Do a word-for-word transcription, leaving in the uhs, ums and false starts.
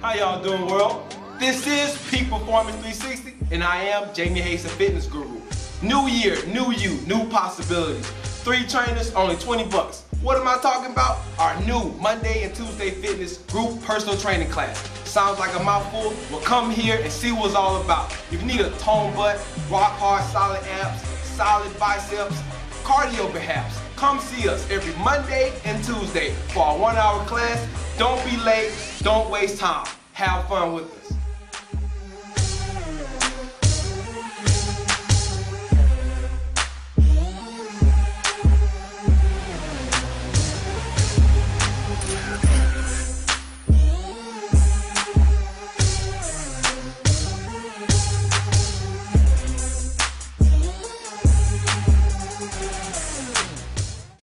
How y'all doing, world? This is Peak Performance three sixty, and I am Jamie Hayes, a fitness guru. New year, new you, new possibilities. Three trainers, only twenty bucks. What am I talking about? Our new Monday and Tuesday fitness group personal training class. Sounds like a mouthful? Well, come here and see what it's all about. If you need a toned butt, rock hard, solid abs, solid biceps, cardio perhaps, come see us every Monday and Tuesday for our one hour class. Don't be late, don't waste time. Have fun with us.